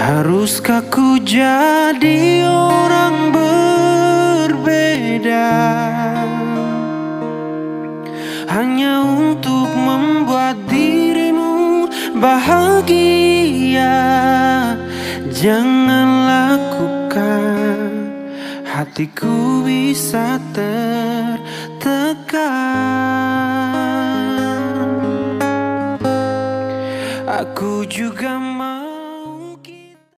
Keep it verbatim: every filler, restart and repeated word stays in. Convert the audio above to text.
Haruskah ku jadi orang berbeda hanya untuk membuat dirimu bahagia? Jangan lakukan, hatiku bisa tertekan. Aku juga